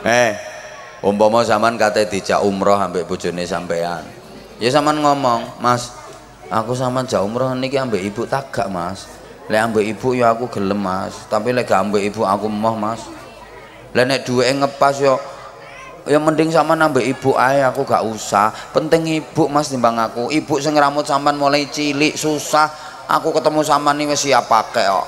Umpama sampean kate dijak umroh ambek bojone sampean, ya sampean ngomong, "Mas, aku sampean jak umroh niki ambek ibu tak gak, Mas? Lek ambek ibu ya aku gelem, Mas, tapi lek gak ambek ibu aku emoh, Mas. Lek nek duweke ngepas ya mending sampean ambek ibu ae, aku gak usah. Penting ibu, Mas, timbang aku. Ibu sing ngramut sampean mulai cilik susah, aku ketemu sampean iki wis siap pake kok."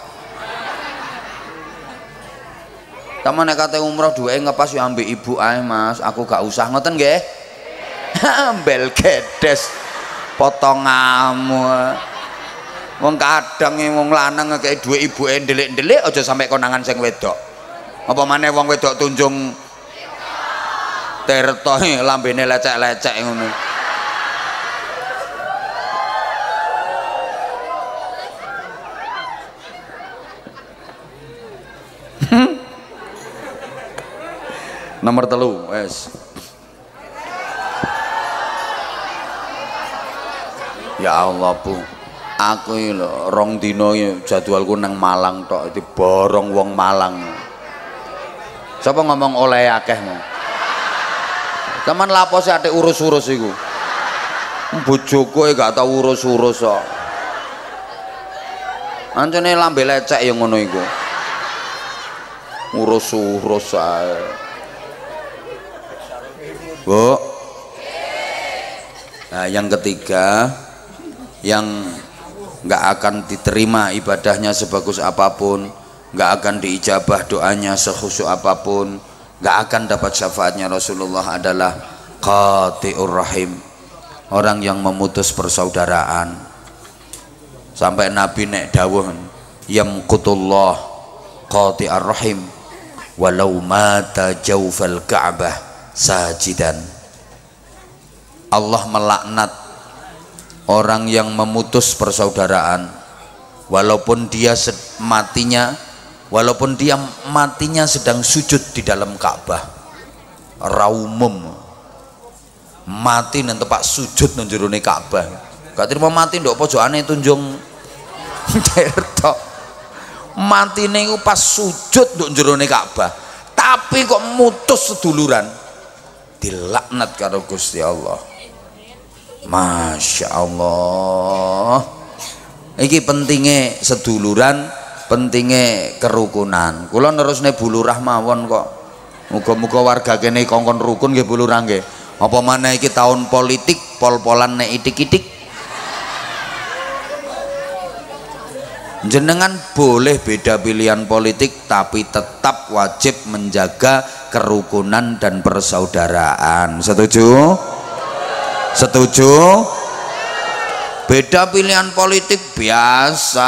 Sama nek kate umroh duwe ngepas ya ambek ibu ae, Mas, aku gak usah. Ngoten nggih? Ambel gedes potonganmu. Wong kadang wong lanang ngekeki duwe ibuke ndelik-ndelik aja sampe konangan sing wedok. Apa maneh wong wedok tunjung Tirta lambene lecek-lecek ngono. Nomor 3 wes. Ya Allah, Bu, aku iki lho rong dina jadwalku nang Malang tok, diborong wong Malang. Sapa ngomong oleh akeh mau? Teman lapo sih ate urus-urus iku. Bojoku gak tau urus-urus kok. Ancene lambe lecek ya ngono iku. Urus-urus ae. Bu, nah yang ketiga, yang nggak akan diterima ibadahnya sebagus apapun, nggak akan diijabah doanya sekhusyuk apapun, nggak akan dapat syafaatnya Rasulullah adalah qati'ur rahim, orang yang memutus persaudaraan. Sampai Nabi nek dawuh yamqutullah qati'ar rahim walau mata jawfal ka'bah sajidan. Allah melaknat orang yang memutus persaudaraan walaupun dia matinya sedang sujud di dalam Ka'bah. Raumum mati nang tempat sujud nang jerone Ka'bah. Gak terima mati ndok pojokane tunjung Tirta. Matine iku pas sujud ndok jerone Ka'bah. Tapi kok mutus seduluran, dilaknat karo Gusti Allah. Masya Allah. Iki pentingnya seduluran, pentingnya kerukunan. Kula nerusne bulurah mawon kok. Muga-muga warga kene kongkon rukun nggih bulurah nggih. Apa maneh iki tahun politik, pol-polan nek itik-itik. Jenengan boleh beda pilihan politik tapi tetap wajib menjaga kerukunan dan persaudaraan. Setuju? Setuju? Beda pilihan politik biasa,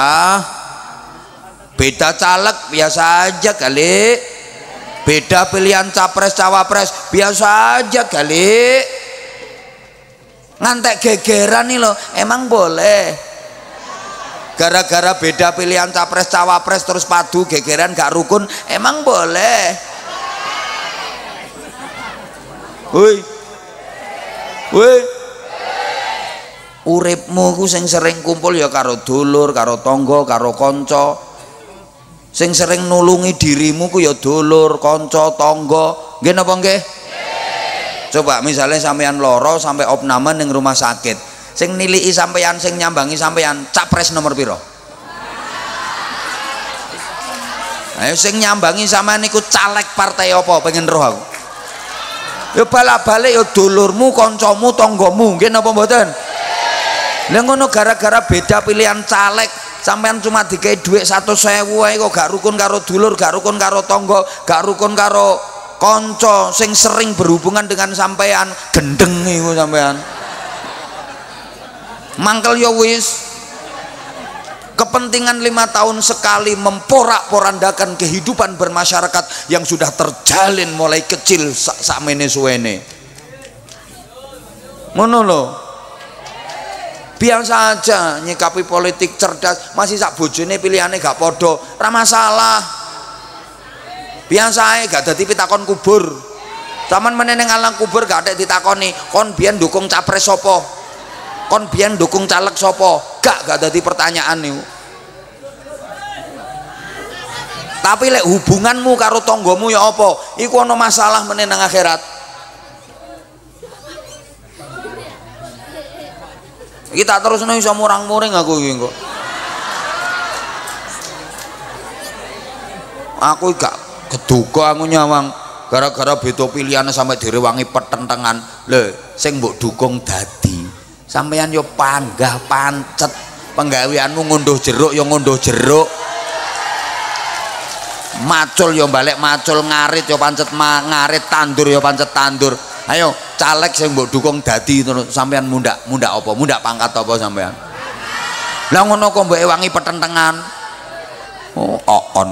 beda caleg biasa aja kali, beda pilihan capres cawapres biasa aja kali. Ngantek gegeran nih loh, emang boleh? Gara-gara beda pilihan capres cawapres terus padu gegeran gak rukun, emang boleh? Woi, woi, uripmu ku sing sering kumpul ya karo dulur, karo tonggo, karo konco. Sing sering nulungi dirimu ku ya dulur, konco, tonggo. Nggih napa nggih? Coba misalnya sampean loro sampai opname ning rumah sakit. Sing niliki sampean, sing nyambangi sampean, capres nomor piro? Ayo sing nyambangi sampean niku caleg partai apa? Pengen roh aku. Ya balak-balik ya dulurmu, kancamu, tanggamu, nggih napa mboten? Lah ngono gara-gara beda pilihan caleg, sampean cuma dikei dhuwit 100.000 ae kok gak rukun karo dulur, gak rukun karo tangga, gak rukun karo kanca sing sering berhubungan dengan sampean, gendeng iku sampean. Mangkel ya wis, kepentingan 5 tahun sekali memporak-porandakan kehidupan bermasyarakat yang sudah terjalin mulai kecil sakmene suwene. Ngono lho. Biasa aja nyikapi politik cerdas, masih sak bojone pilihane gak podo, ora masalah. Biasa ae gak dadi pitakon kubur. Taman meneng alang kubur gak ada ditakoni, kon biyen dukung capres sapa? Kon biyen dukung caleg sapa? Gak dadi pertanyaan niku. Tapi lek hubunganmu karo tanggamu ya apa? Iku ana masalah meneh nang akhirat. Kita terus iso murang-muring aku iki kok. Aku gak keduga aku nyawang gara-gara beda pilihan sampai direwangi pertentangan. Lho, sing mbok dukung dadi sampeyan yo panggah pancet, penggaweanmu ngunduh jeruk yo ngunduh jeruk, macul yo balik macul, ngarit yo pancet ngarit, tandur yo pancet tandur. Ayo caleg sing mbok dukung dadi terus sampeyan mundak apa? Mundak pangkat apa sampeyan? Lah ngono kok mbok ewangi pertentangan. Oh, on.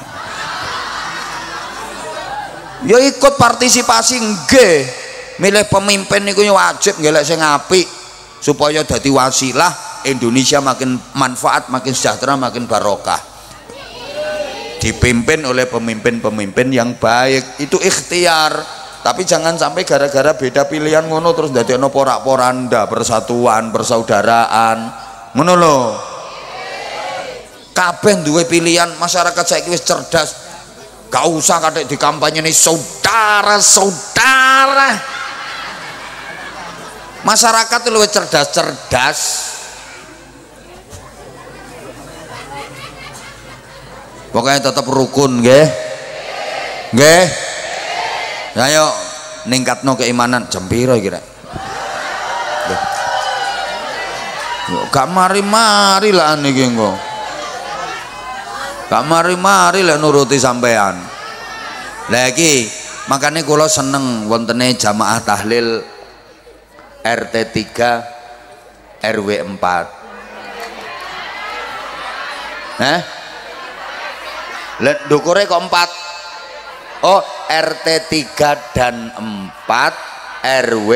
Ya ikut partisipasi nggih. Milih pemimpin niku wajib ngelek sing apik supaya dadi wasilah Indonesia makin manfaat, makin sejahtera, makin barokah. Dipimpin oleh pemimpin-pemimpin yang baik. Itu ikhtiar. Tapi jangan sampai gara-gara beda pilihan ngono terus dadekno porak-poranda, persatuan, persaudaraan. Ngono lho. Kabeh duwe pilihan, masyarakat saiki wis cerdas. Gak usah kadek di kampanye nih saudara-saudara. Masyarakat itu lebih cerdas-cerdas. Pokoknya tetap rukun, nggih. Nggih. Ayo ningkatno keimanan jam piro iki rek? Gak mari-mari lah niki engko. Gak mari-mari lah nuruti sampean. Lagi makanya kula seneng wontene jamaah tahlil RT 3 RW 4. Lah ndukure kok 4. Oh, RT 3 dan 4 RW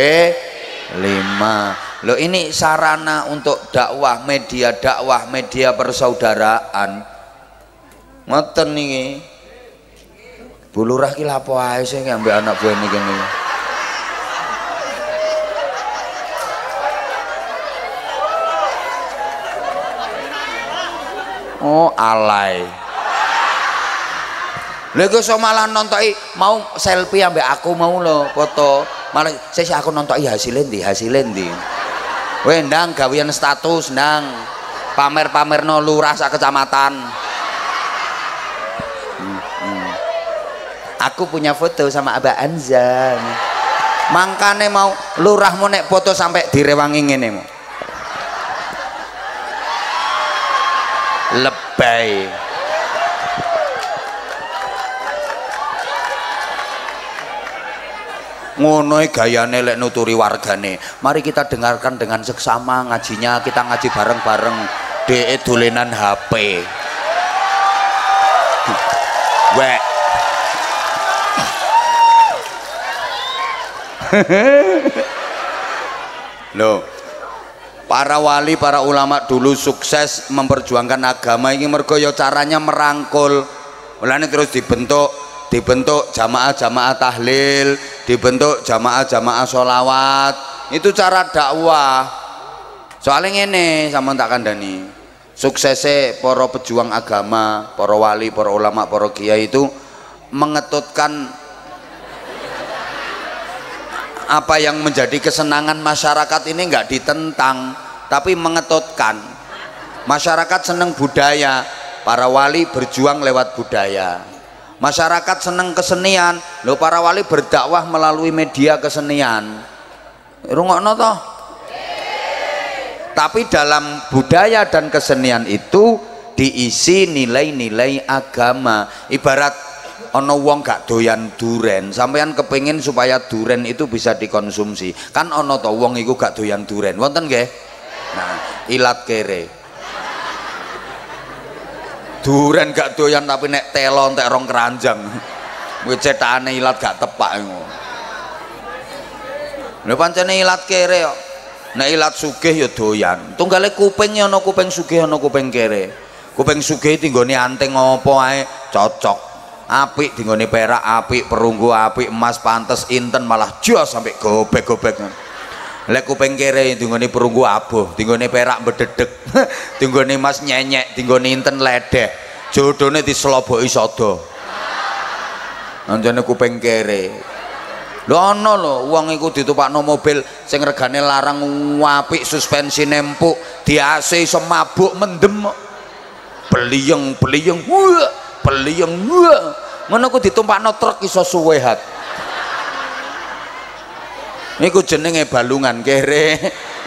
5. Loh, ini sarana untuk dakwah, media persaudaraan. Ngoten niki. Bu Lurah ki lha apa ae sing ambek anak buah niki. Oh, alay. Lha kok iso malah nontoki mau selfie ambek aku mau lho, foto. Malah saya aku nontoki hasilnya ndi. Weh ndang gawean status ndang. Pamer-pamerno lurah sak kecamatan. Aku punya foto sama Abah Anza. Mangkane mau lurahmu nek foto sampai direwangi ngene mo. Lebay. Ngono gayane lek nuturi wargane. Mari kita dengarkan dengan seksama ngajinya, kita ngaji bareng-bareng. Dek dolenan HP. Wek. Loh, para wali, para ulama dulu sukses memperjuangkan agama ini mergo ya caranya merangkul. Mulane terus dibentuk jamaah-jamaah tahlil, dibentuk jamaah-jamaah sholawat. Itu cara dakwah. Soalnya ngene sama tak kandani. Suksesnya para pejuang agama, para wali, para ulama, para kiai itu mengetutkan apa yang menjadi kesenangan masyarakat ini enggak ditentang, tapi mengetutkan. Masyarakat senang budaya, para wali berjuang lewat budaya. Masyarakat senang kesenian, loh para wali berdakwah melalui media kesenian. Rungokno toh? Tapi dalam budaya dan kesenian itu diisi nilai-nilai agama. Ibarat ono wong gak doyan duren, sampean kepengin supaya duren itu bisa dikonsumsi. Kan ono to wong iku gak doyan duren. Wonten nggih? Nah, ilat kere. Duren gak doyan tapi nek telo entek rong keranjang. Kuwi cetakane ilat gak tepak ngono. Lha pancene ilat kere kok. Nek ilat sugih ya doyan. Tunggale kuping ya ono kuping sugih ono kuping kere. Kuping sugih tinggone anting apa ae cocok. Apik dinggone perak apik, perunggu apik, emas pantes, inten malah jos sampai gobek-gobek. Lek kuping kere dinggone perunggu abuh, dinggone perak bededeg, dinggone emas nyenyek, dinggone inten ledeh. jodone disloboki sodo. Anjane kuping kere. Lho ana lho wong iku ditupakno mobil sing regane larang apik, suspensi empuk, di AC iso mabuk mendem. Beliyeng, wah, beliyeng, wah. Ngono ku ditumpakno truk iso suwehat. Niku jenenge balungan kere.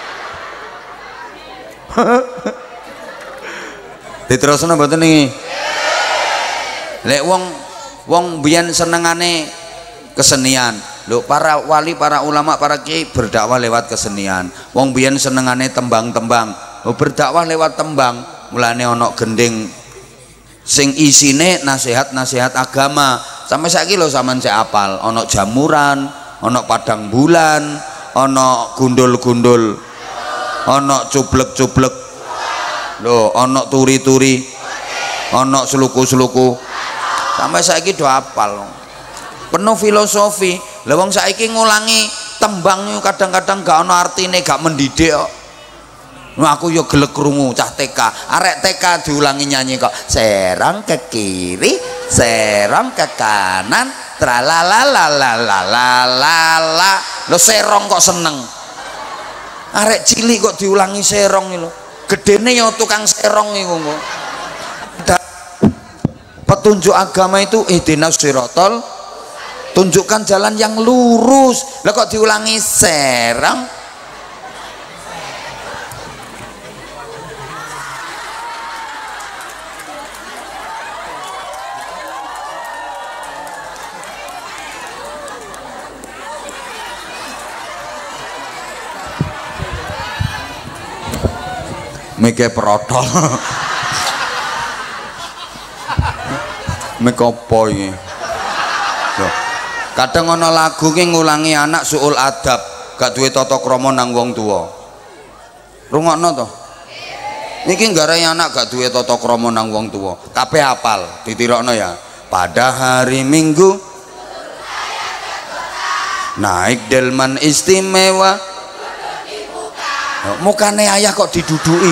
Diterusno mboten niki? Lek wong biyen senengane kesenian. Lho para wali, para ulama, para kiai berdakwah lewat kesenian. Wong biyen senengane tembang-tembang. Lho berdakwah lewat tembang. Mulane ana gending sing isine nasihat-nasihat agama. Sampai saiki lho sampean sik apal, ana jamuran, ana padang bulan, ana gundul-gundul, ana cublek-cublek. Lho ana turi-turi, ana sluku-sluku. Sampai saiki do apal. Penuh filosofi. Lah wong saiki ngulangi tembang kadang-kadang gak ana artine, gak mendidik kok. Nah, aku yo gelek krungu cah TK. Arek TK diulangi nyanyi kok. Serong ke kiri, serong ke kanan, tralalalalalalala. Lo serong kok seneng. Arek cilik kok diulangi serong iki lho. Gedene yo tukang serong iku kok. Petunjuk agama itu ihdinas sirotol, tunjukkan jalan yang lurus. Lah kok diulangi serong? Mike protol. Mike apa iki? Kadang ana lagu ki ngulangi anak suul adab, gak duwe tata krama nang wong tuwa. Rungokno to? Niki nggarai anak gak duwe tata krama nang wong tuwa. Kabeh hafal, ditirokno ya. Pada hari Minggu naik delman istimewa. Mukane ayah kok diduduki.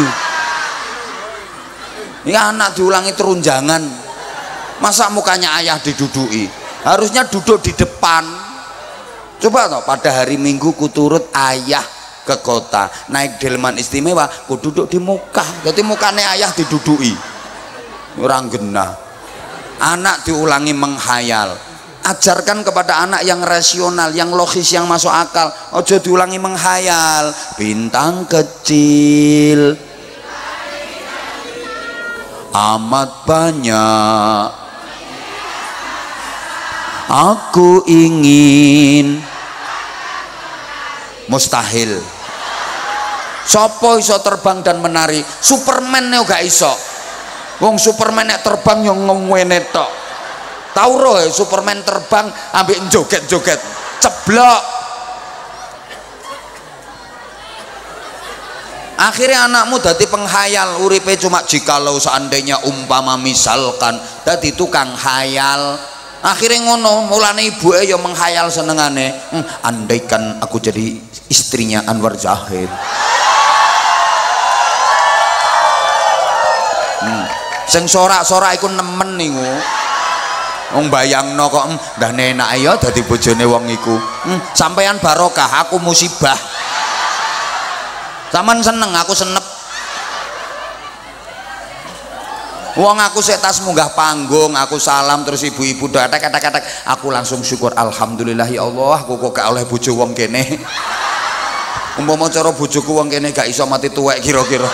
Ini anak diulangi terunjangan. Masa mukanya ayah diduduki? Harusnya duduk di depan. Coba toh, pada hari Minggu ku turut ayah ke kota, naik delman istimewa, ku duduk di muka. Jadi mukanya ayah diduduki. Orang genah. Anak diulangi menghayal. Ajarkan kepada anak yang rasional, yang logis, yang masuk akal. Ojo diulangi menghayal. Bintang kecil amat banyak, aku ingin. Mustahil. Sopo iso terbang dan menari? Superman nih gak iso. Wong Superman nek terbang yang ngomongin tok. Tahu roh Superman terbang ambek joget-joget ceblok. Akhirnya anakmu dadi penghayal, uripe cuma jikalau seandainya umpama misalkan dadi tukang hayal. Akhirnya ngono, mulane ibuke ya menghayal senengane. Andaikan aku jadi istrinya Anwar Zahid. Sing sorak-sorak iku nemen niku. Wong bayangno kok ndah enak ya dadi bojone wong iku. Sampeyan barokah, aku musibah. Saman seneng, aku senep. Wong aku sik tas munggah panggung, aku salam terus ibu-ibu datek-datek, aku langsung syukur alhamdulillah ya Allah, aku kok gak oleh bojo wong kene. Umpama cara bojoku wong kene gak iso mati tuwek kira-kira.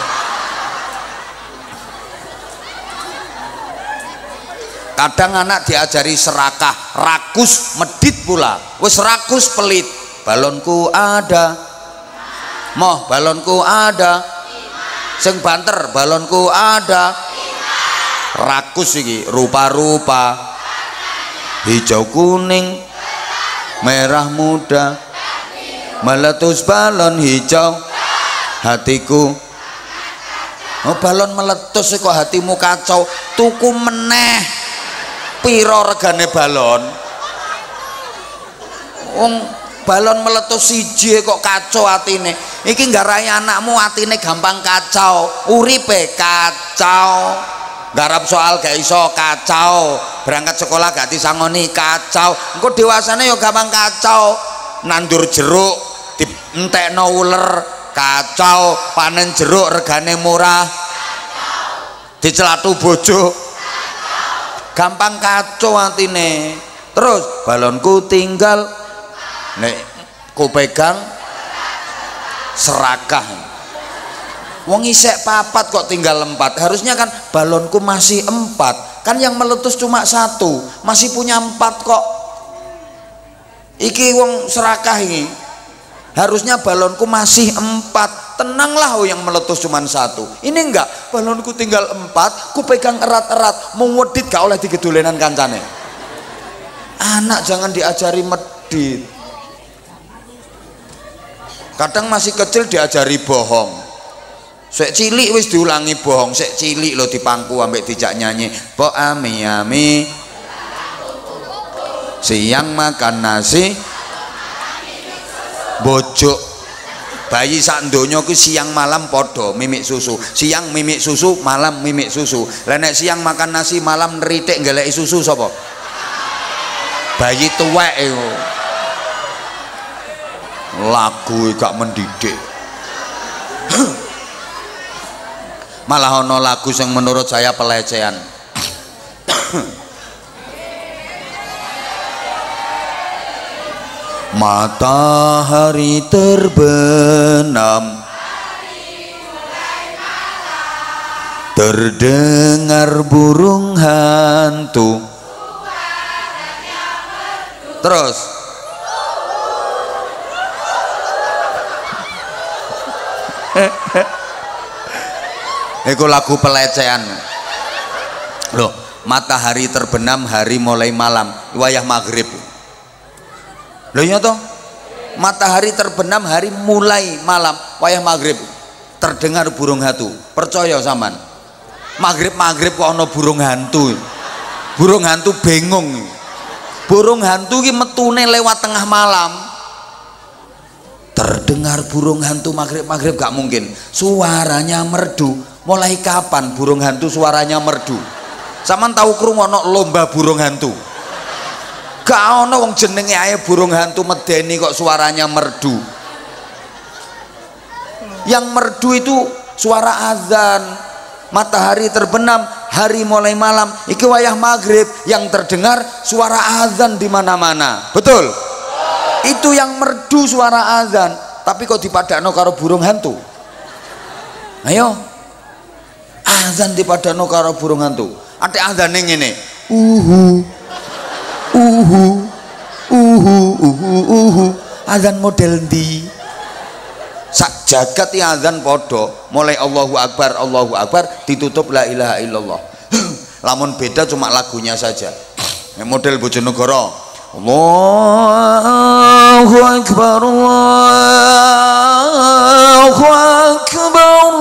Kadang anak diajari serakah, rakus, medit pula. Wis rakus pelit. Balonku ada, moh balonku ada, sing banter balonku ada. Rakus iki rupa-rupa, hijau kuning, merah muda, meletus balon hijau, hatiku. Oh balon meletus kok hatimu kacau, tuku meneh. Piro regane balon? Wong balon meletus siji kok kacau atine. Iki nggarai anakmu atine gampang kacau, uripe kacau. garap soal gak iso, kacau. Berangkat sekolah gak disangoni, kacau. Engko dewasane yo gampang kacau. Nandur jeruk dientekno uler, kacau. Panen jeruk regane murah, dicelatu bojo, gampang kacau atine. Terus balonku tinggal nek ku pegang serakah. Wong isek 4 kok tinggal 4. Harusnya kan balonku masih 4. Kan yang meletus cuma 1, masih punya 4 kok. Iki wong serakah ini. Harusnya balonku masih 4. Tenanglah, oh yang meletus cuma 1. Ini enggak, balonku tinggal 4, ku pegang erat-erat, mau medit gak oleh digedolenan kancane. Anak jangan diajari medit. Kadang masih kecil diajari bohong. Sek cilik wis diulangi bohong, sek cilik lo dipangku ambek dijak nyanyi. Pok ami ami siang makan nasi, bojok bayi sak donya ku siang malam podo mimik susu. Siang mimik susu, malam mimik susu. Lah nek siang makan nasi, malam neritik ngeleki susu sapa? Bayi tuwek iku. Lagu gak mendidik. Malah ono lagu yang menurut saya pelecehan. Matahari terbenam, terdengar burung hantu. Terus itu lagu pelecehan loh. Matahari terbenam, hari mulai malam, wayah maghrib loh ya toh. Matahari terbenam, hari mulai malam, wayah maghrib, terdengar burung hantu. Percaya sampean? Maghrib kok ono burung hantu. Burung hantu bingung. Burung hantu ki metune lewat tengah malam. Terdengar burung hantu maghrib gak mungkin. Suaranya merdu. Mulai kapan burung hantu suaranya merdu? Sampeyan tahu krungono lomba burung hantu? Gak ono wong jenenge ae burung hantu medeni kok suaranya merdu. Yang merdu itu suara azan. Matahari terbenam, hari mulai malam, iki wayah maghrib, yang terdengar suara azan di mana-mana. Betul? Itu yang merdu suara azan. Tapi kok dipadakno karo burung hantu? Ayo, azan dipadakno karo burung hantu. Ada azane ngene, azan model ndi? Sak jagat ya azan podo, mulai Allahu Akbar ditutup la ilaha illallah. Lamun beda cuma lagunya saja. Yang model Bojonegoro, Allahu Akbar Allahu Akbar.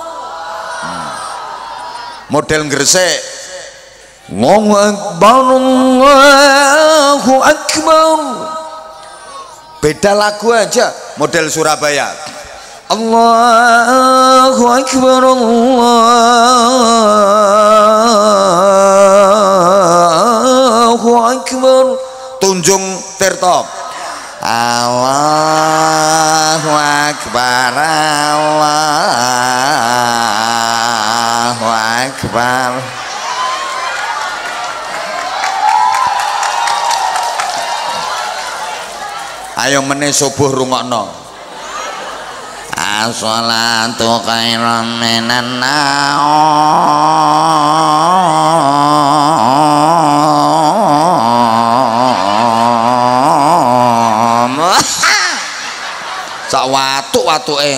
Model Gresik, Allahu Akbar Allahu Akbar. Beda lagu aja. Model Surabaya, Allahu Akbar Allahu Akbar. Tunjung Tirto, Allahu Akbar Allahu Akbar. Ayo meneh subuh rungokno. As-shalatu khairum minan naum. Sak watuk-watuke.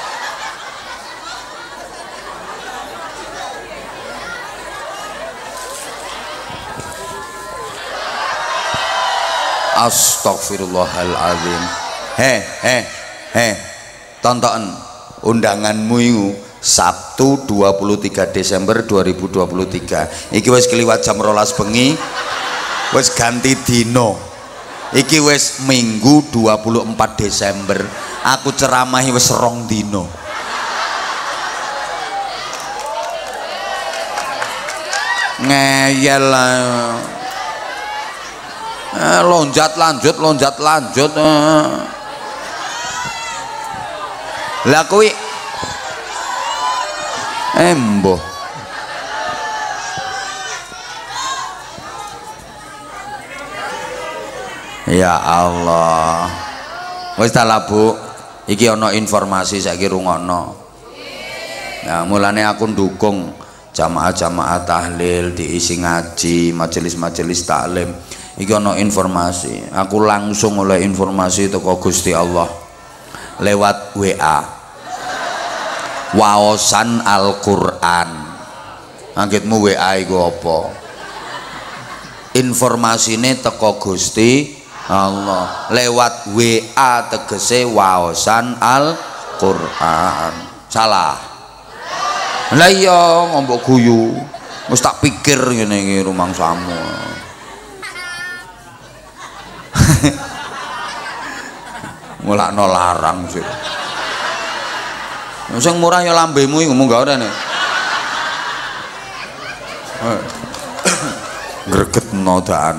Astagfirullahaladzim. Tonton undanganmu itu Sabtu 23 Desember 2023. Iki wis keliwat jam 12 bengi, wis ganti dino. Iki wis Minggu 24 Desember. Aku ceramahi wis 2 dino. ngeyel lonjat lanjut lah kuwi emboh ya Allah wis ta lah Bu iki ana informasi saiki rungokno ya mulane aku ndukung jamaah-jamaah tahlil diisi ngaji majelis-majelis taklim iki ana informasi aku langsung oleh informasi teko Gusti Allah lewat WA waosan Al-Quran anggitmu WA iku apa informasine teko Gusti Allah lewat WA tegese waosan Al-Quran salah lah iya ngombok guyu wis tak pikir ngene iki rumangsamu mulakno larang sih sing murah ya lambemu iku mung gak ora nek greget nodaan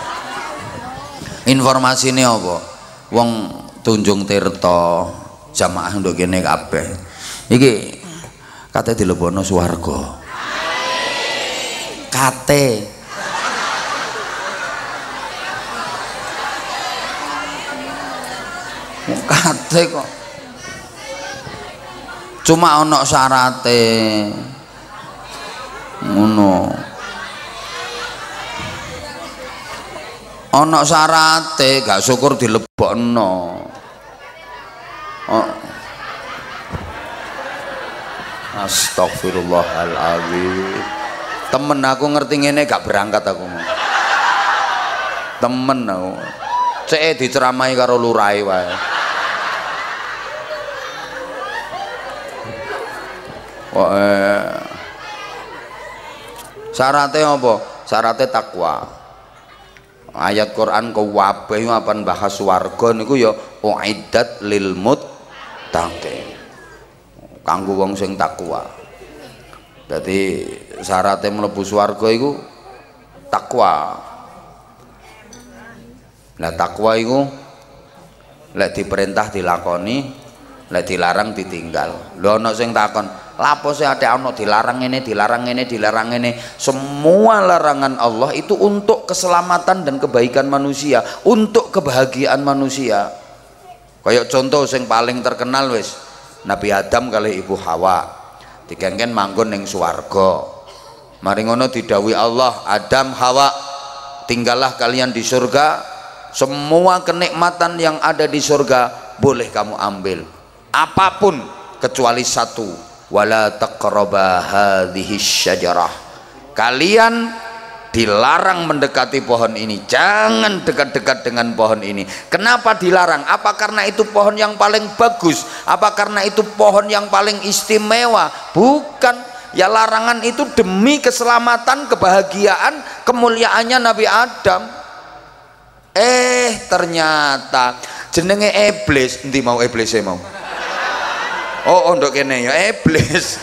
informasine apa wong Tunjung Tirta jamaah nduk kene kabeh iki kate dilebono swarga kate kok cuma ono syarate ngono ono syarate gak syukur dilebokno Astagfirullahaladzim temen aku ngerti ngene gak berangkat aku temen aku cek diceramai karo lurai wae syaratnya apa? Syaratnya takwa ayat Quran kewabeh apan bahas warga niku ya uiddat lil muttaqin kanggo wong sing takwa jadi syaratnya mlebu swarga iku takwa lah takwa iku lek diperintah dilakoni lek dilarang ditinggal lho ana sing takon lapo sih ada ono dilarang ini semua larangan Allah itu untuk keselamatan dan kebaikan manusia untuk kebahagiaan manusia kayak contoh sing paling terkenal wis Nabi Adam kali Ibu Hawa digengken manggon ning swarga mari ngono didhawuhi Allah Adam Hawa tinggallah kalian di surga semua kenikmatan yang ada di surga boleh kamu ambil apapun kecuali satu wala taqraba hadhihi syajarah kalian dilarang mendekati pohon ini jangan dekat-dekat dengan pohon ini kenapa dilarang apa karena itu pohon yang paling bagus apa karena itu pohon yang paling istimewa bukan ya larangan itu demi keselamatan kebahagiaan kemuliaannya Nabi Adam ternyata jenenge iblis endi mau iblis mau oh ndok kene ya iblis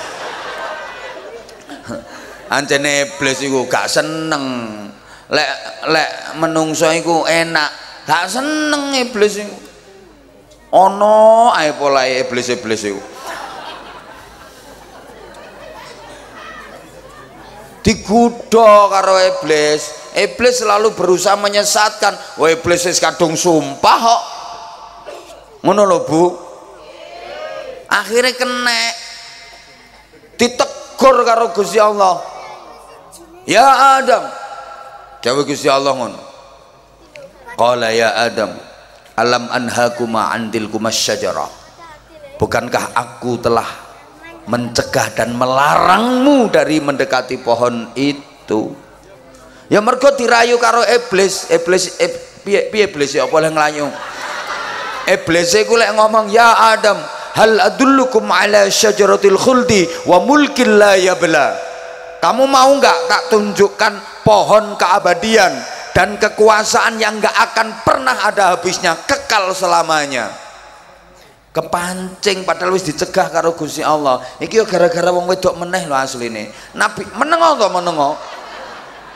ancene iblis iku gak seneng lek menungso iku enak gak seneng iblis iku ono ae polahe iblis iku digodha karo iblis selalu berusaha menyesatkan wah iblis wis kadung sumpah kok ngono lho Bu akhirnya kena ditegur karo Gusti Allah ya Adam jawab Gusti Allah ngono qala ya Adam alam anhakuma andilkuma syajarah bukankah aku telah mencegah dan melarangmu dari mendekati pohon itu ya mergo dirayu karo iblis piye iblis ya apa oleh nglayu iblis iku lek ngomong ya Adam hal adullukum ala syajaratil khuldi wa mulkin la yabla kamu mau nggak tak tunjukkan pohon keabadian dan kekuasaan yang nggak akan pernah ada habisnya kekal selamanya kepancing padahal wis dicegah karo Gusti Allah iki yo gara-gara wong wedok meneh lho asline Nabi menengo to menengo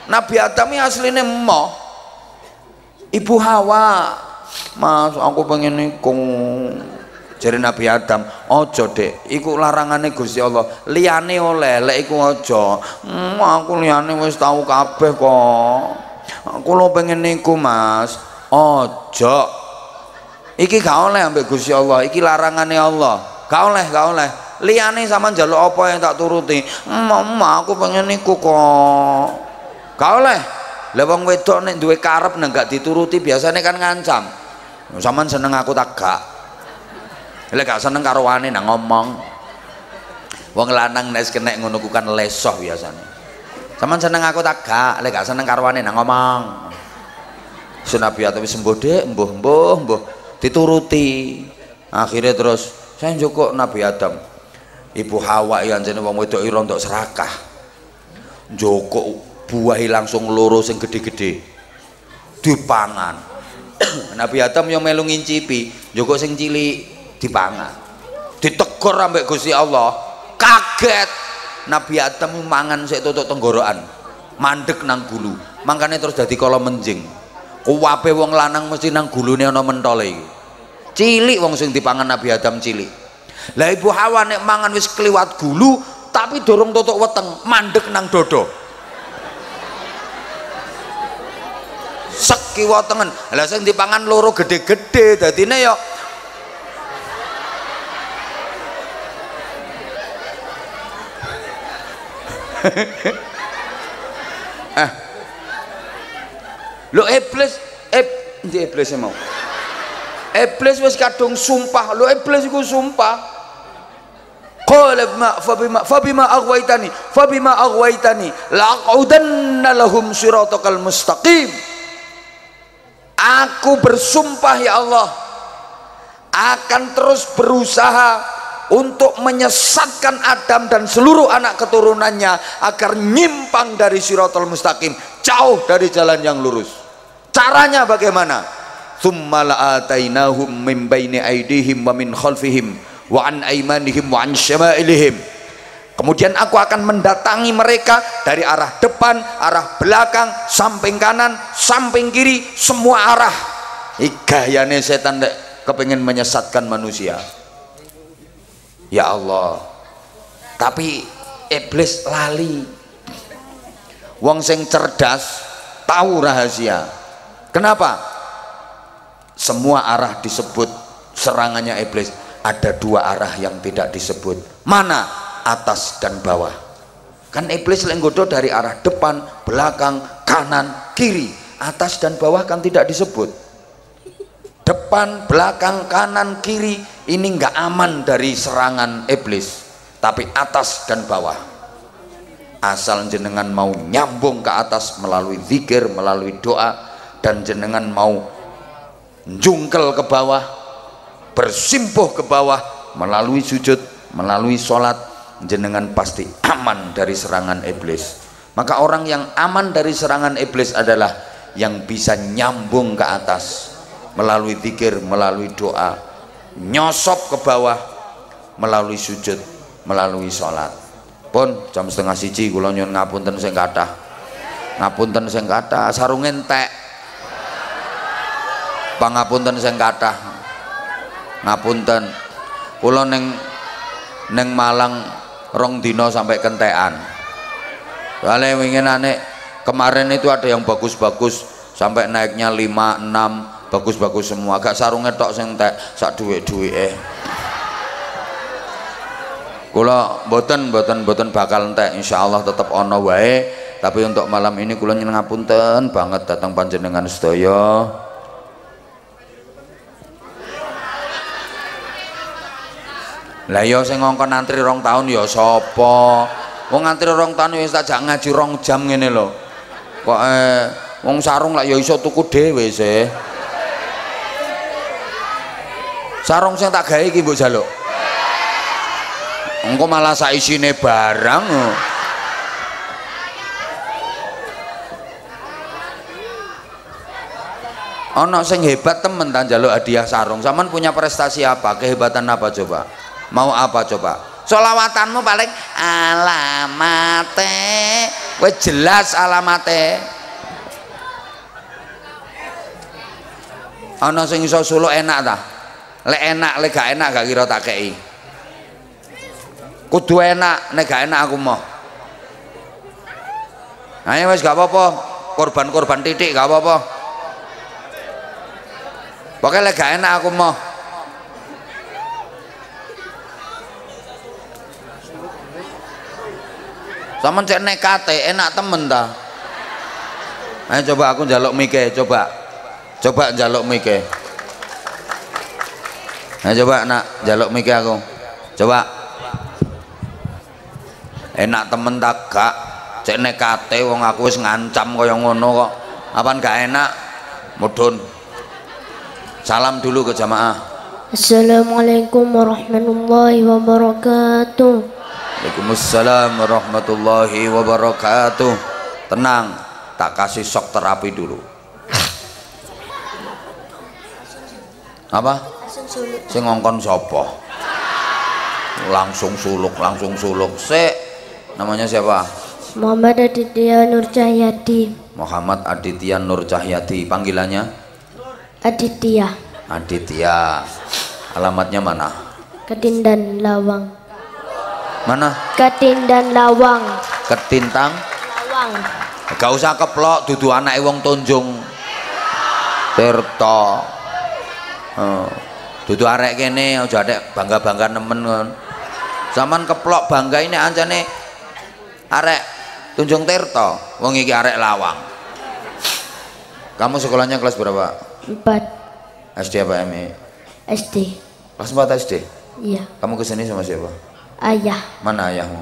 Nabi Adam ini aslinya emoh. Ibu Hawa, Mas aku pengen nikung. Jadi Nabi Adam, ojo dek, iku larangannya Gusti Allah. Liyane oleh, lek iku ojo. Aku liyane wis tahu kabeh kok. Aku lo pengen niku Mas, ojo. Iki gak oleh ambek Gusti Allah, iki larangannya Allah. Gak oleh, gak oleh. Liyane sama njaluk apa yang tak turuti. Mama aku pengen niku kok. Gak oleh. Lah wong wedok nek duwe karep nek gak dituruti biasanya kan ngancam. Sampeyan seneng aku tak gak. Lek gak seneng karo wane nang ngomong. Wong lanang nek kena ngono ku kan lesoh biasanya. Sampeyan seneng aku tak gak, lek gak seneng karo wane nang ngomong. Nabi Adam sembuh dek, mbuh dituruti. Akhirnya terus saya njukuk Nabi Adam. Ibu Hawa yang jenenge wong wedok ira ndok serakah. Njukuk buahi langsung loro sing gede-gede dipangan. Nabi Adam yang melu ngincipi njukuk sing cilik dipangan. Ditegur ambek Gusti Allah. Kaget Nabi Adam mangan sik tutuk tenggorokan. Mandek nang gulu. Makanya terus dadi kala menjing. Kuwape wong lanang mesti nang gulune ana mentole iki. Cilik wong sing dipangan Nabi Adam cilik. Lah Ibu Hawa nek mangan wis kliwat gulu tapi dorong tutuk weteng, mandek nang dodo. Sek kiwa tengen. Lah sing dipangan loro gede-gede dadine ya Lo iblis mau. Iblis wis kadung sumpah. Lo iblis iku sumpah. Qala fabima aghwaytani la'qudanna lahum siratakal mustaqim. Aku bersumpah ya Allah akan terus berusaha untuk menyesatkan Adam dan seluruh anak keturunannya agar nyimpang dari siratal mustaqim, jauh dari jalan yang lurus. Caranya bagaimana? Tsumma la'atainahum min baini aydihim wa min khalfihim wa an aymanihim wa an syama'ilihim. Kemudian aku akan mendatangi mereka dari arah depan, arah belakang, samping kanan, samping kiri, semua arah. Gayane setan kepengen menyesatkan manusia. Ya Allah. Tapi iblis lali. Wong sing cerdas tahu rahasia. Kenapa? Semua arah disebut serangannya iblis. Ada dua arah yang tidak disebut. Mana? Atas dan bawah. Kan iblis lenggodo dari arah depan, belakang, kanan, kiri. Atas dan bawah kan tidak disebut. Depan, belakang, kanan, kiri ini nggak aman dari serangan iblis. Tapi atas dan bawah, asal jenengan mau nyambung ke atas melalui zikir, melalui doa, dan jenengan mau jungkel ke bawah, bersimpuh ke bawah melalui sujud, melalui sholat, jenengan pasti aman dari serangan iblis. Maka orang yang aman dari serangan iblis adalah yang bisa nyambung ke atas melalui zikir, melalui doa, nyosop ke bawah melalui sujud, melalui sholat. Pun jam 12:30 kula nyuwun ngapunten sing kathah. Ngapunten sing kathah, sarung entek. Pangapunten sing kathah. Ngapunten. Kula ning Malang 2 dina sampai kentekan. Soalnya winginane kemarin itu ada yang bagus-bagus sampai naiknya 5, 6, bagus-bagus semua. Agak sarungnya tok sing entek sak duwik-duwike. Kula mboten bakal entek, insyaallah tetep ana wae. Tapi untuk malam ini kula nyuwun ngapunten banget datang panjenengan sedaya. Lah ya sing ngongkon antri 2 tahun ya sapa? Wong antri 2 tahun wis tak jak ngaji 2 jam ngene lho. Kok wong sarung lak ya iso tuku dhewe sih. Sarung sing tak gawe iki mbok jaluk. Engko malah sak isine barang. Ana sing hebat temen tak njaluk hadiah sarung. Saman punya prestasi apa? Kehebatan apa coba? Mau apa coba? Solawatanmu paling alamate wis jelas alamate. Ana sing iso suluk enak ta? Lek enak, lek gak enak gak kira tak kei. Kudu enak, nek gak enak aku mau. Ayo wis gak apa-apa, korban-korban titik gak apa-apa. Pokoknya lek gak enak aku mau. Sama cek nekate enak temen ta. Ayo coba aku njaluk mike, coba njaluk mike. Ayo coba nak njaluk mike aku. Coba. Enak temen tak gak cek nekate wong aku wis ngancam kaya ngono kok. Apaan gak enak? Mudhun. Salam dulu ke jamaah. Assalamualaikum warahmatullahi wabarakatuh. Waalaikumsalam warahmatullahi wabarakatuh. Tenang, tak kasih shock terapi dulu. Apa? Sing ngongkon sapa? Langsung suluk. Sik. Namanya siapa? Muhammad Aditya Nur Cahyadi. Muhammad Aditya Nur Cahyadi. Panggilannya? Aditya. Alamatnya mana? Ketindan Lawang. Mana? Ketindan Lawang. Ketintang? Lawang. Gak usah keplok, dudu anake wong Tunjung Tirta. Dudu arek kene aja adek bangga-bangga nemen kon. Zaman keplok bangga ini ancane arek Tunjung Tirta, wong iki arek Lawang. Kamu sekolahnya kelas berapa? 4. SD apa MI? SD. Kelas 4 SD? Iya. Kamu kesini sama siapa? Ayah. Mana ayahmu?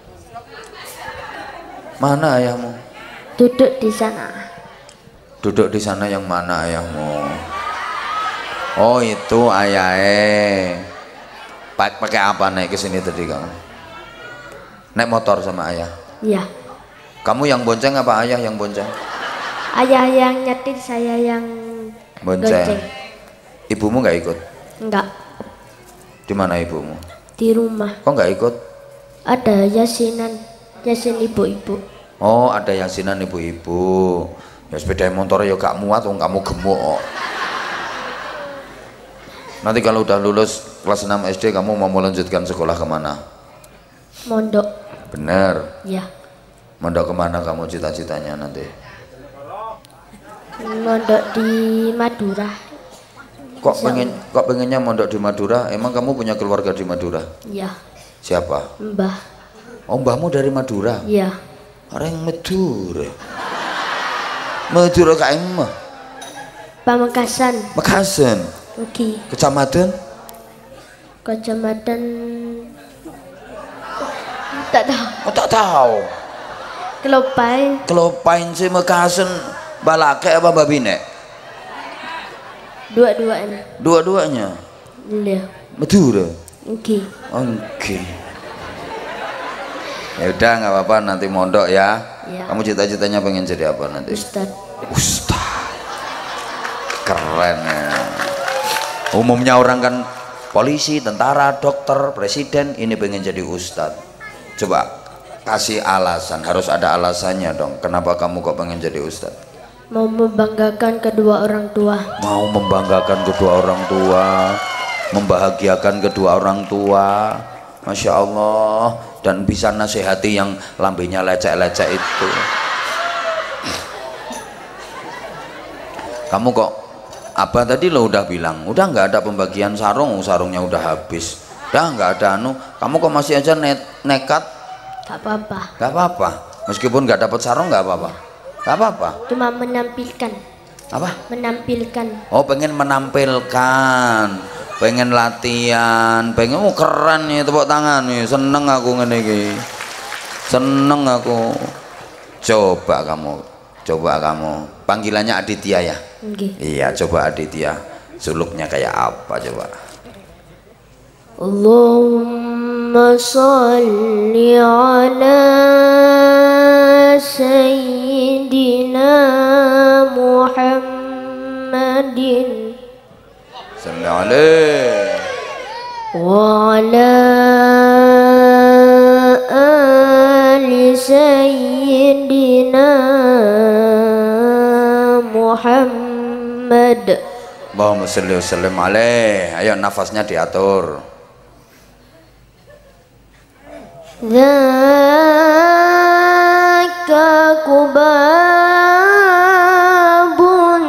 Mana ayahmu? Duduk di sana. Duduk di sana yang mana ayahmu? Oh itu ayahe. Pakai apa naik ke sini tadi kamu? Naik motor sama ayah? Iya. Kamu yang bonceng apa ayah yang bonceng? Ayah yang nyetir, saya yang Bonceng. Ibumu nggak ikut? Enggak. Di mana ibumu? Di rumah. Kok nggak ikut? Ada yasin ibu-ibu. Oh ada yasinan ibu-ibu. Ya sepeda motor ya gak muat, wong kamu gemuk. Nanti kalau udah lulus kelas 6 SD kamu mau melanjutkan sekolah kemana? Mondok. Bener. Ya. Mondok kemana kamu cita-citanya nanti? Mondok di Madura. Kok pengennya mondok di Madura? Emang kamu punya keluarga di Madura? Iya. Siapa? Mbah. Oh mbahmu dari Madura? Iya. Orang Madura. Madura kayak emang? Pamekasan. Mekasan. Oke. Kecamatan? Kecamatan tak tahu. Oh tak tahu. Kelopai. Kelopain sih Mekasan. Balake apa Babine? Dua-duanya. Dua-duanya. Iya. Madura. Oke. Oke. Ya udah nggak apa-apa nanti mondok ya. Ya. Kamu cita-citanya pengen jadi apa nanti? Ustad. Keren ya. Umumnya orang kan polisi, tentara, dokter, presiden, ini pengen jadi ustad. Coba kasih alasan, harus ada alasannya dong. Kenapa kamu kok pengen jadi ustad? Mau membanggakan kedua orang tua. Mau membanggakan kedua orang tua, membahagiakan kedua orang tua, Masya Allah, dan bisa nasihati yang lambenya lecek-lecek itu. Kamu kok apa tadi lo udah bilang udah nggak ada pembagian sarungnya udah habis, udah nggak ada anu, kamu kok masih aja nekat? Gak apa-apa. Gak apa-apa, meskipun nggak dapat sarung nggak apa-apa. Gak apa-apa. Cuma menampilkan. Apa? Menampilkan. Oh pengen menampilkan, pengen latihan, pengen keren nih, tepuk tangan nih, seneng aku ngene iki, seneng aku. Coba kamu, panggilannya Aditya ya? Okay. Iya, coba Aditya, suluknya kayak apa coba? Allahumma sholli ala Sayyidina Muhammadin Sallallahu wa ala سيدنا محمد. Allahumma sholli wa sallim alaih. Ayo nafasnya diatur. Dzaka kubabun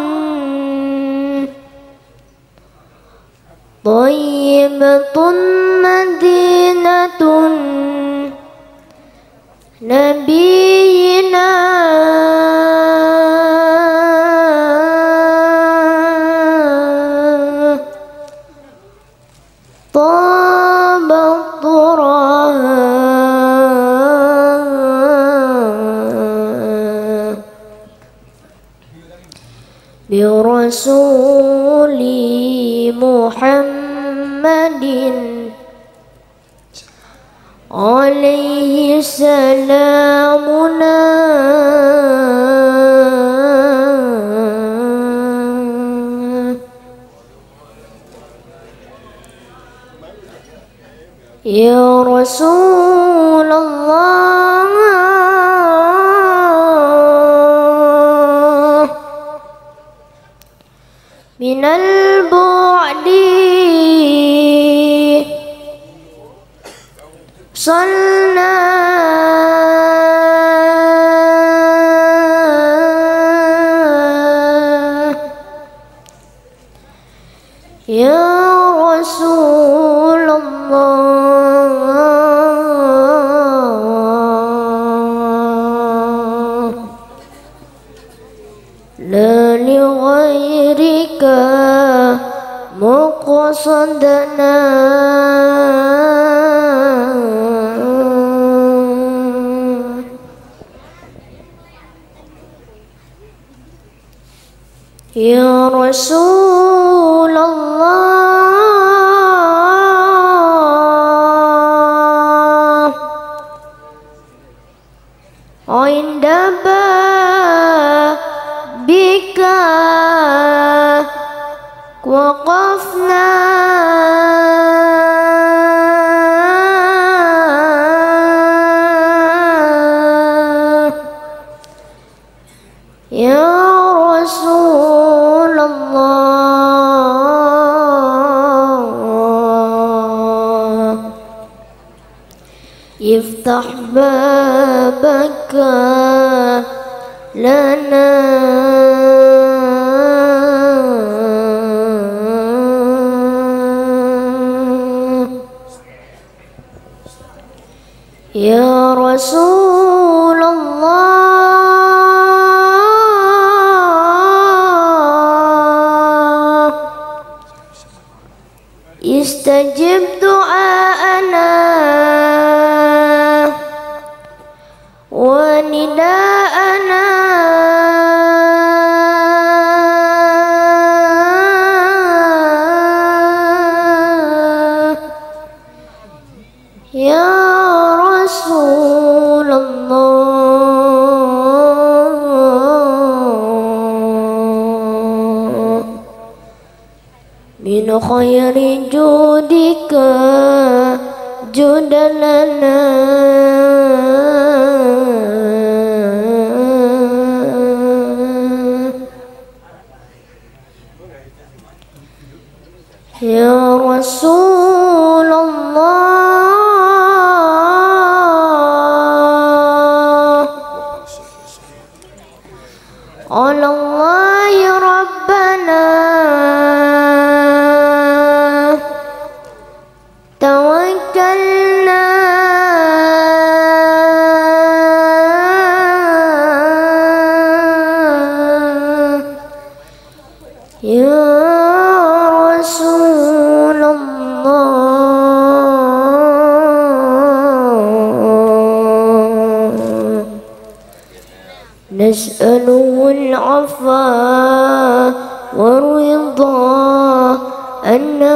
thayyibatun madinatun nabiyina tabat turaha bi rasuli Muhammadin alaihi salamuna. Ya Rasulullah minal bu'di salna ya Rasulullah la li ghairika muqsadana. Ya Rasulullah inda babika waqafna ya Rasulullah iftah babaka lana ya Rasulullah istajib du'aana wa nida'ana ya Rasulullah min khairi judika judalana ya Rasulullah Allahi Rabbana tawakkalna ya Rasulullah nas'aluhu al-'afwa wa-ridha anna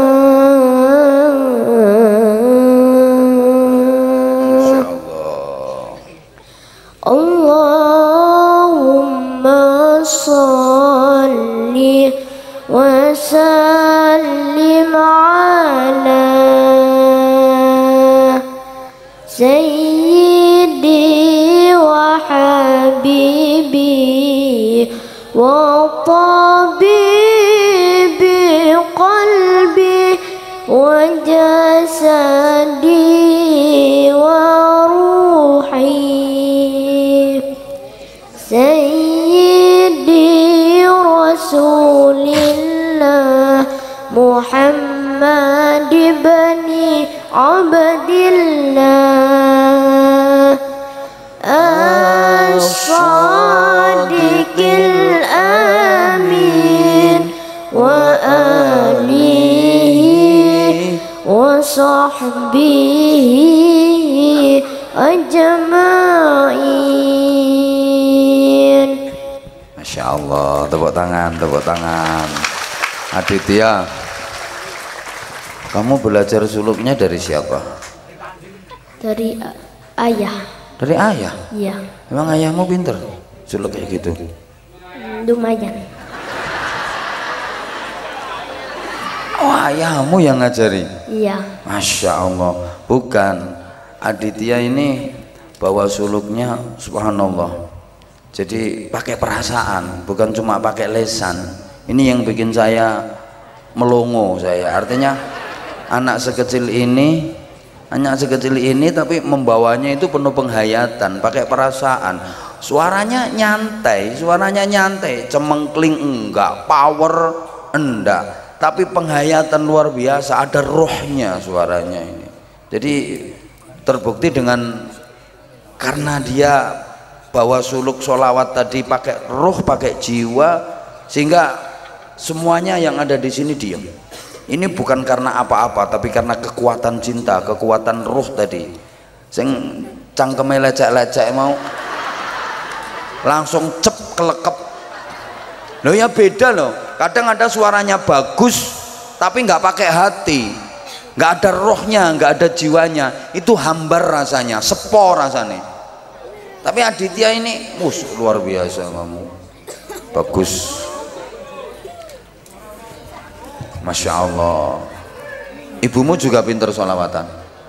Allahumma salli wa sallim ala sayyidina وطبيب قلبي وجسدي وروحي سيدي رسول الله محمد بن عبد الله الصادق الأمين وآله وصحبه أجمعين. Masya Allah, tepuk tangan, tepuk tangan. Aditya, kamu belajar suluknya dari siapa? Dari ayah. Dari ayah? Iya. Emang ayahmu pinter suluk kayak gitu? Lumayan. Oh, ayahmu yang ngajari? Iya. Masya Allah. Bukan, Aditya ini bawa suluknya subhanallah, jadi pakai perasaan, bukan cuma pakai lesan. Ini yang bikin saya melongo. Saya artinya anak sekecil ini tapi membawanya itu penuh penghayatan, pakai perasaan. Suaranya nyantai, cemengkling enggak, power enggak, tapi penghayatan luar biasa, ada rohnya suaranya ini. Jadi terbukti karena dia bawa suluk sholawat tadi pakai roh, pakai jiwa, sehingga semuanya yang ada di sini diam. Ini bukan karena apa-apa, tapi karena kekuatan cinta, kekuatan roh tadi. Sing cangkeme lecek-lecek mau langsung cep kelekep. Loh ya beda loh. Kadang ada suaranya bagus, tapi nggak pakai hati, nggak ada rohnya, nggak ada jiwanya. Itu hambar rasanya, sepo rasanya. Tapi Aditya ini, luar biasa kamu, bagus. Masya Allah. Ibumu juga pinter sholawatan?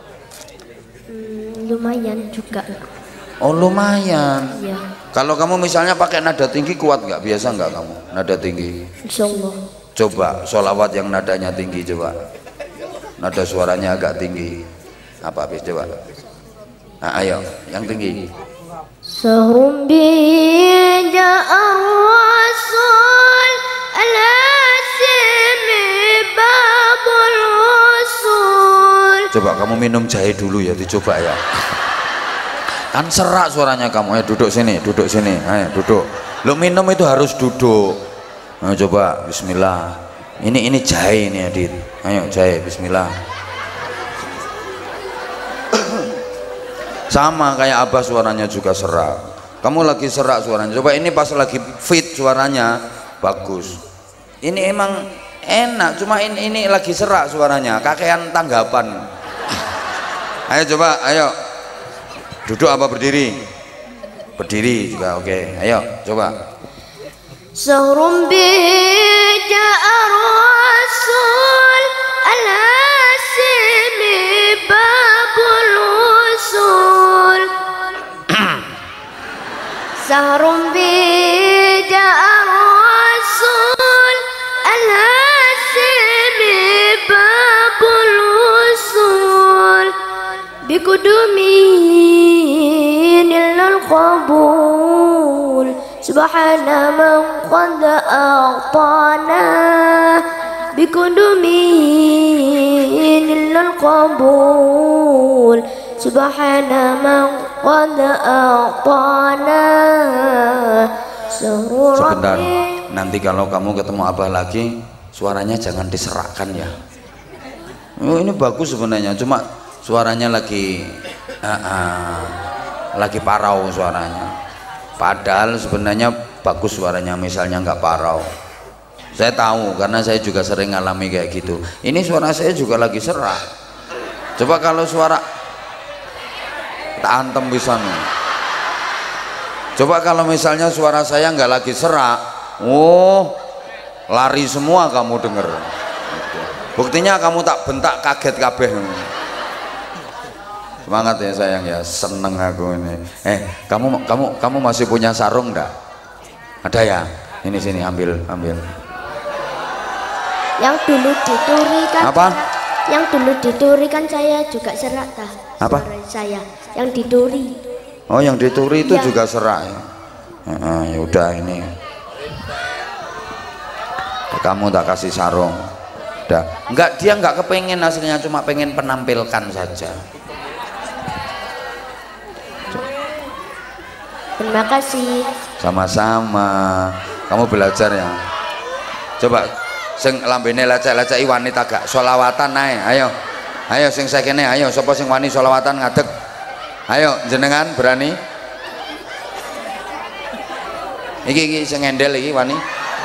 Lumayan juga. Oh lumayan. Iya. Kalau kamu misalnya pakai nada tinggi kuat nggak? Biasa nggak kamu nada tinggi? Insya Allah. Coba sholawat yang nadanya tinggi, coba. Nada suaranya agak tinggi. Apa habis coba? Nah, ayo yang tinggi. Sahrum bi ja'ar rasul al-asimi babul rasul. Coba kamu minum jahe dulu ya, dicoba ya. Kan serak suaranya kamu. Ayo duduk sini, ayo duduk. Lo minum itu harus duduk. Ayo coba, bismillah. Ini jahe ini Adit. Ayo jahe, bismillah. Sama kayak Abah suaranya juga serak. Kamu lagi serak suaranya. Coba ini pas lagi fit suaranya bagus. Ini emang enak, cuma ini lagi serak suaranya. Kakean tanggapan. Ayo coba, ayo. Duduk apa berdiri? Berdiri juga oke. Ayo coba. Sahrum bi ja'ar rasul al-asimi babul usul. Sahrum bi ja'ar rasul al-asimi babul usul. Bikudumin ilal qabul subhana man qad a'tana. Bikudumin ilal qabul subhana man qad a'tana. Sebentar, nanti kalau kamu ketemu Abah lagi suaranya jangan diserakkan ya. Oh, ini bagus sebenarnya, cuma suaranya lagi parau suaranya. Padahal sebenarnya bagus suaranya, misalnya nggak parau. Saya tahu karena saya juga sering ngalami kayak gitu. Ini suara saya juga lagi serak. Coba kalau suara tak antem bisa nih. Coba kalau misalnya suara saya nggak lagi serak, lari semua kamu denger. Buktinya kamu tak bentak kaget kabeh. Semangat ya sayang ya, seneng aku ini. Kamu masih punya sarung enggak? Ada ya? Ini sini ambil. Yang dulu dituri kan. Apa? Yang dulu dituri kan saya juga serak tah. Apa? Suara saya yang dituri. Oh, yang dituri itu Ya. juga serak ya. Ya udah ini. Kamu tak kasih sarung. Udah. Enggak, dia enggak kepengen aslinya, cuma pengen penampilkan saja. Terima kasih. Sama-sama. Kamu belajar ya. Coba sing lambene lecek-leceki wanita gak sholawatan ae. Ayo sing sekene ayo sapa sing wani sholawatan ngadeg. Ayo jenengan berani? Iki sing ngendel iki wani.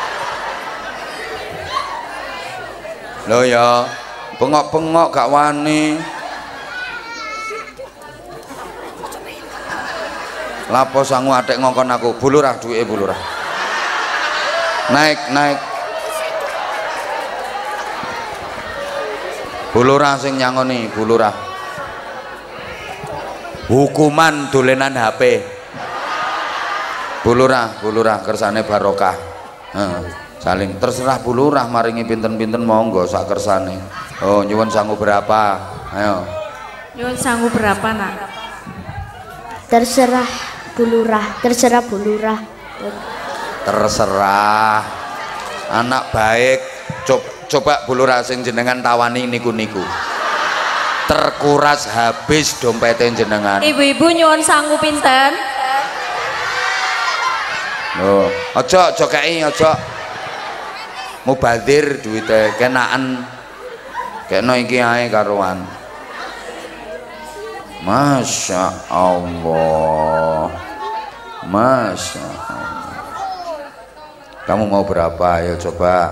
Loh ya, bengok-bengok gak wani. Lapo sangu atik ngongkon aku, bulurah duwe bulurah. Naik. Bulurah sing nyangoni, bulurah. Hukuman dolenan HP. Bulurah kersane barokah. Saling terserah bulurah maringi pinten-pinten monggo sak kersane. Oh, nyuwun sangu berapa? Ayo. Nyuwun sangu berapa, Nak? Terserah bulurah. Terserah. Anak baik. Coba bulurah sing jenengan tawani niku. Terkuras habis dompetnya jenengan. Ibu-ibu nyuwun sangu pinten? Loh, aja kei aja. Mubadir duwite kenaan. Kekno iki ae karuan. Masya Allah. Kamu mau berapa? Ayo coba.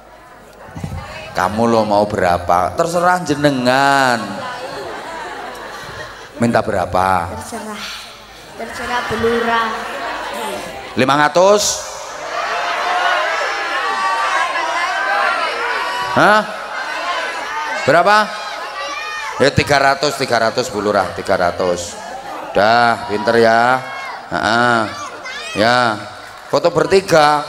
Kamu lo mau berapa? Terserah jenengan. Minta berapa? Terserah bulurah. 500? Hah? Berapa? Ya 300 bulurah 300. Dah pinter ya. Ya foto bertiga.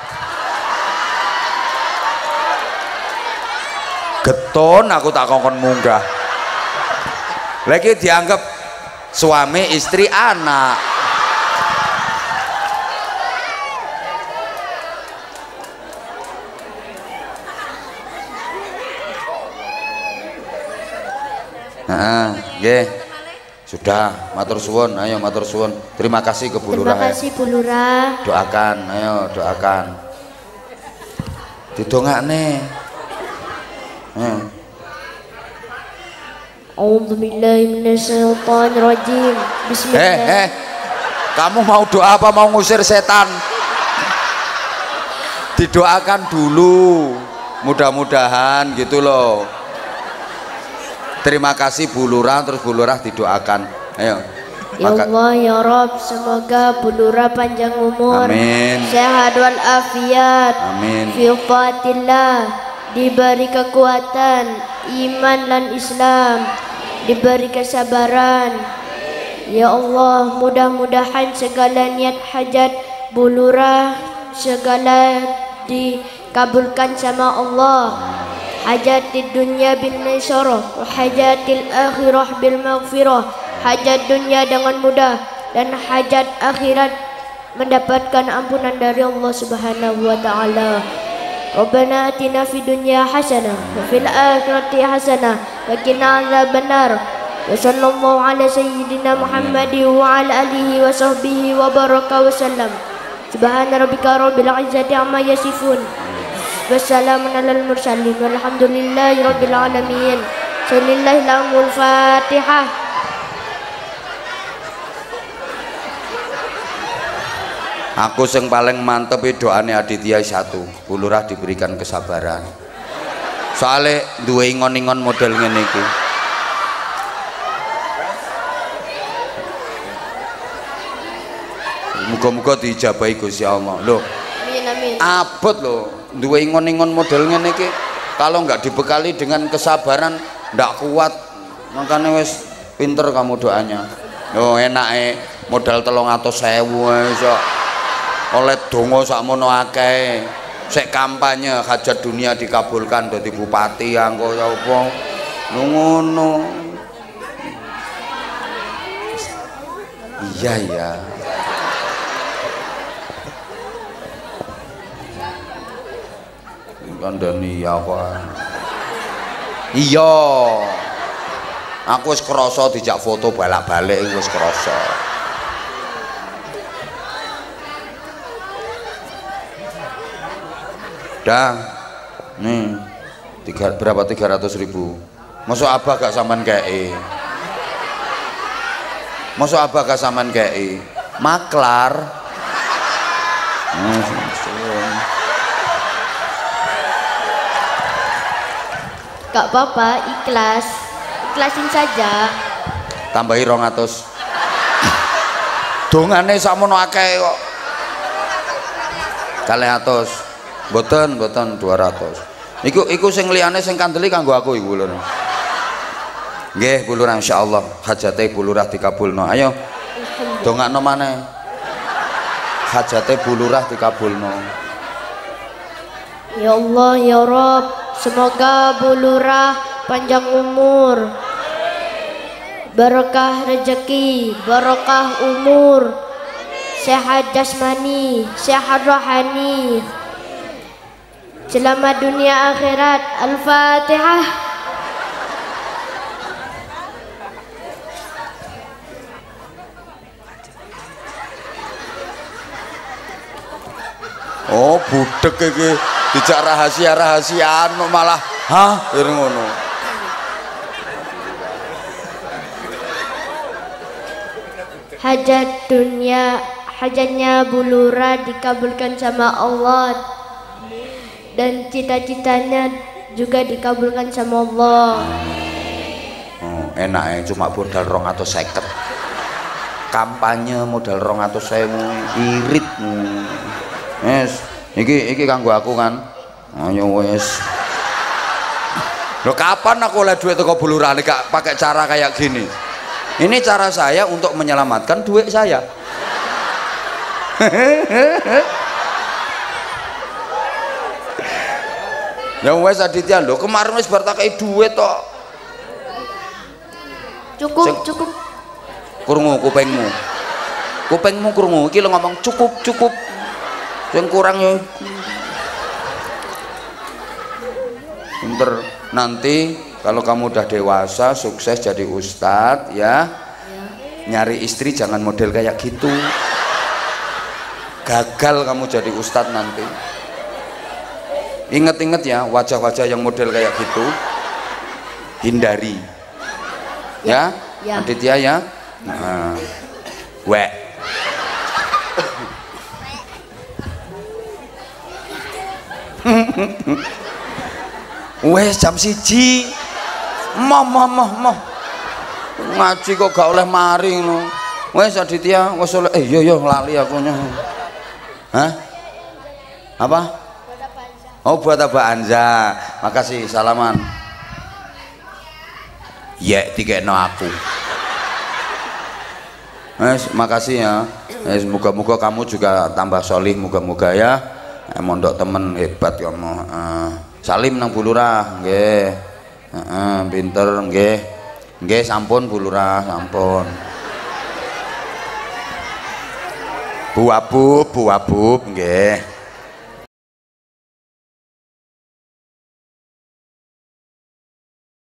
Geton aku tak kongkon munggah. Lagi dianggap suami istri anak. Sudah, matur suwun, ayo matur suwun. Terima kasih ke bulurah. Terima kasih bulurah. Doakan, ayo doakan. Didongakne. A'udzubillahi minasyaitonirrajim. Bismillah. Kamu mau doa apa mau ngusir setan? Didoakan dulu. Mudah-mudahan gitu loh. Terima kasih bulurah, terus bulurah didoakan. Ayo. Ya Allah ya Rob, semoga bulurah panjang umur, amin, sehat wal afiat, amin, fi taatillah, diberi kekuatan iman dan Islam, diberi kesabaran. Ya Allah, mudah-mudahan segala niat hajat bulurah segala dikabulkan sama Allah. Hajat di dunia bil maisarah wa hajatil akhirah bil maghfirah. Hajat dunia dengan mudah dan hajat akhirat mendapatkan ampunan dari Allah Subhanahu wa taala. Rabbana atina fid dunya hasanah wa fil akhirati hasanah wa qina adzabannar. Wa sallallahu ala sayyidina Muhammadin wa ala alihi wa sahbihi wa baraka wa sallam. Subhana rabbika rabbil izzati amma yasifun. Wassalamun alal mursalin walhamdulillahi rabbil alamin. Bismillahil Fatihah. Aku yang paling mantep doane Aditya 1. Bulurah diberikan kesabaran. Soalnya duwe ingon-ingon model ngene iki. Muga-muga diijabahi Gusti Allah. Loh. Amin. Abot loh. Duwe ingon-ingon model ngene iki kalau nggak dibekali dengan kesabaran ndak kuat. Makanya wes pinter kamu doanya. Yo enake modal 300.000 iso. oleh donga sakmono akeh sek kampanye hajat dunia dikabulkan dadi bupati angko apa ngono. Iya ya. Kandhani ya apa? Iya. Aku wis krasa dijak foto balak-balik wis krasa. Dah. Nih. Berapa 300.000. Masuk abah gak sampean kei. Masuk abah gak sampean kei. Maklar. Gak apa-apa, ikhlas. Ikhlasin saja. Tambahi 200. Dongane sakmono akeh kok. 200. Mboten 200. Iku sing liyane sing kandeli kanggo aku iku lho. Nggih, Bu Lurah insyaallah hajate Bu Lurah dikabulno. Ayo. Dongakno maneh. Hajate Bu Lurah dikabulno. Ya Allah ya Rabb, semoga Bu Lurah panjang umur, barokah rezeki, barokah umur, sehat jasmani, sehat rohani, selamat dunia akhirat. Al-Fatihah. Oh budek iki dijak rahasia-rahasiaan malah ngono. Hajat dunia, hajatnya Bu Lurah dikabulkan sama Allah, dan cita-citanya juga dikabulkan sama Allah. Oh, enak ya, cuma modal 250. Kampanye modal 200.000, irit. Wes, iki kanggo aku kan. Ayo wes. Loh kapan aku oleh duit teko Bu Lurah gak pakai cara kayak gini? Ini cara saya untuk menyelamatkan duit saya. Ya wes Aditya lho, kemarin wis bar tak kei duit tok. Cukup. Krungu kupingmu. Kupingmu krungu iki lho ngomong cukup. Yang kurang ya. Pinter. Nanti kalau kamu udah dewasa sukses jadi ustadz ya, nyari istri jangan model kayak gitu, gagal kamu jadi ustadz nanti. Ingat-ingat ya, wajah-wajah yang model kayak gitu hindari ya, Aditya ya. Nah, wes jam 1 moh ngaji kok gak oleh mari no. Wes Aditya wes oleh yo lali akunya. Hah? Apa? Oh buat Abah Anza. Makasih, salaman. Ya tiketno aku. Wes makasih ya. Moga-moga kamu juga tambah solih, moga-moga ya. Mondok temen hebat kamu. Salim nang Bu Lurah nggih. Pinter nggih. Nggih sampun Bu Lurah, sampun. Bu Abub nggih.